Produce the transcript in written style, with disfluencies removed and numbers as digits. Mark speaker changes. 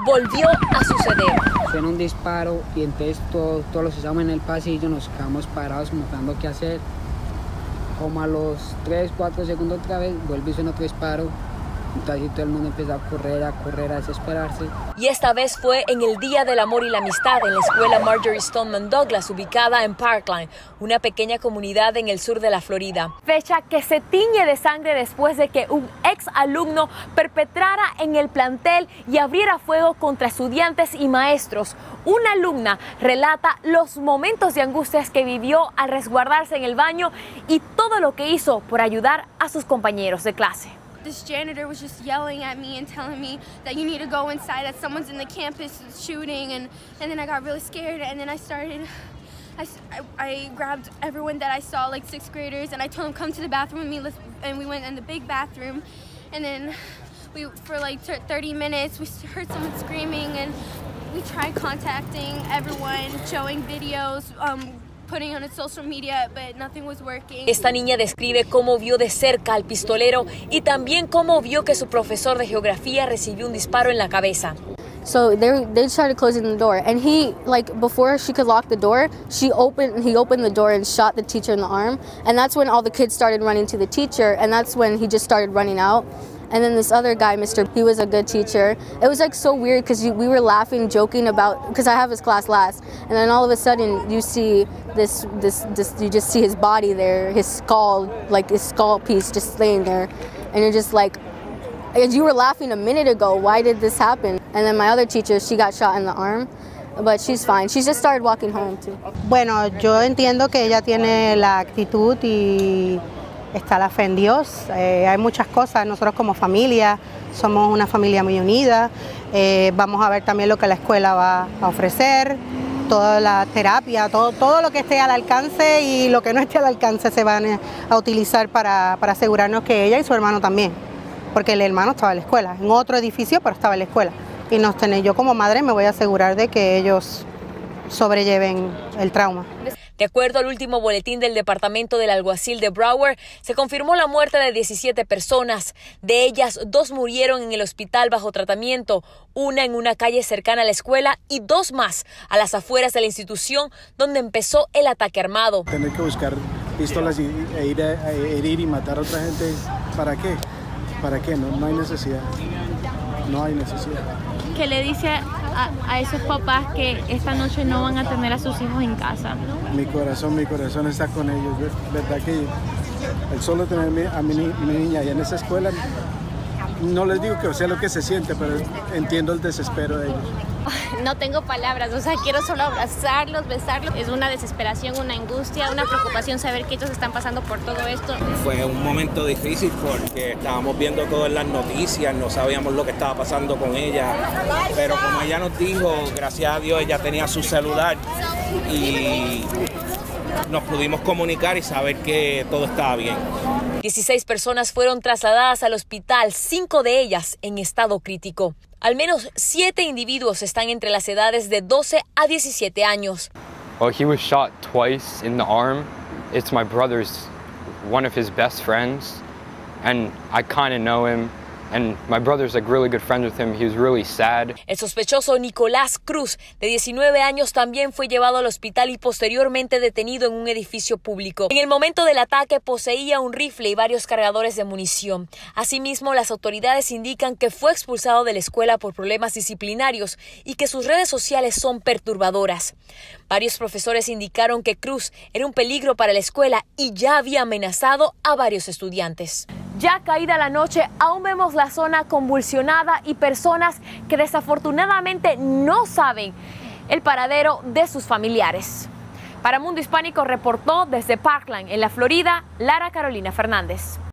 Speaker 1: volvió a suceder.
Speaker 2: Suena un disparo y entonces todos los que estábamos en el pasillo nos quedamos parados buscando qué hacer. Como a los 3, 4 segundos otra vez vuelve y suena otro disparo. Entonces todo el mundo empezó a correr, a desesperarse.
Speaker 1: Y esta vez fue en el Día del Amor y la Amistad en la escuela Marjory Stoneman Douglas, ubicada en Parkland, una pequeña comunidad en el sur de la Florida. Fecha que se tiñe de sangre después de que un ex alumno perpetrara en el plantel y abriera fuego contra estudiantes y maestros. Una alumna relata los momentos de angustias que vivió al resguardarse en el baño y todo lo que hizo por ayudar a sus compañeros de clase.
Speaker 3: This janitor was just yelling at me and telling me that you need to go inside, that someone's in the campus shooting, and then I got really scared, and then I grabbed everyone that I saw, like 6th graders, and I told them come to the bathroom with me, and we went in the big bathroom, and then for like 30 minutes we heard someone screaming, and we tried contacting everyone, showing videos, putting on social media, but nothing was working.
Speaker 1: Esta niña describe cómo vio de cerca al pistolero y también cómo vio que su profesor de geografía recibió un disparo en la cabeza.
Speaker 4: So they started closing the door, and he, like, before she could lock the door, he opened the door and shot the teacher in the arm, and that's when all the kids started running to the teacher, and that's when he just started running out. And then this other guy, he was a good teacher. It was like so weird because we were laughing, joking about, because I have his class last, and then all of a sudden you see this, you just see his body there, his skull, like his skull piece just laying there, and you're just like, you were laughing a minute ago, why did this happen? And then my other teacher, she got shot in the arm, but she's fine. She just started walking home too.
Speaker 5: Bueno, yo entiendo que ella tiene la actitud y está la fe en Dios. Hay muchas cosas, nosotros como familia somos una familia muy unida. Vamos a ver también lo que la escuela va a ofrecer, toda la terapia, todo lo que esté al alcance y lo que no esté al alcance se van a utilizar para asegurarnos que ella y su hermano también, porque el hermano estaba en la escuela, en otro edificio, pero estaba en la escuela. Y yo como madre me voy a asegurar de que ellos sobrelleven el trauma.
Speaker 1: De acuerdo al último boletín del Departamento del Alguacil de Broward, se confirmó la muerte de 17 personas. De ellas, 2 murieron en el hospital bajo tratamiento, una en una calle cercana a la escuela y 2 más a las afueras de la institución donde empezó el ataque armado.
Speaker 6: Tener que buscar pistolas e ir a herir y matar a otra gente, ¿para qué? ¿Para qué? No hay necesidad. No hay necesidad.
Speaker 7: ¿Qué le dice a esos papás que esta noche no van a tener a sus hijos en casa?
Speaker 6: Mi corazón está con ellos. Verdad que el solo tener a mi niña ahí en esa escuela, no les digo que sea lo que se siente, pero entiendo el desespero de ellos.
Speaker 7: No tengo palabras, o sea, quiero solo abrazarlos, besarlos. Es una desesperación, una angustia, una preocupación saber que ellos están pasando por todo esto.
Speaker 8: Fue un momento difícil porque estábamos viendo todo en las noticias, no sabíamos lo que estaba pasando con ella, pero como ella nos dijo, gracias a Dios ella tenía su celular y nos pudimos comunicar y saber que todo estaba bien.
Speaker 1: 16 personas fueron trasladadas al hospital, 5 de ellas en estado crítico. Al menos 7 individuos están entre las edades de 12 a 17 años.
Speaker 9: Well, he was shot twice in the arm. It's my brother's, one of his best friends, and I kind of know him. And my brother's like really good friends with him. He was really sad.
Speaker 1: El sospechoso Nicolás Cruz, de 19 años, también fue llevado al hospital y posteriormente detenido en un edificio público. En el momento del ataque poseía un rifle y varios cargadores de munición. Asimismo, las autoridades indican que fue expulsado de la escuela por problemas disciplinarios y que sus redes sociales son perturbadoras. Varios profesores indicaron que Cruz era un peligro para la escuela y ya había amenazado a varios estudiantes. Ya caída la noche, aún vemos la zona convulsionada y personas que desafortunadamente no saben el paradero de sus familiares. Para Mundo Hispánico reportó desde Parkland, en la Florida, Lara Carolina Fernández.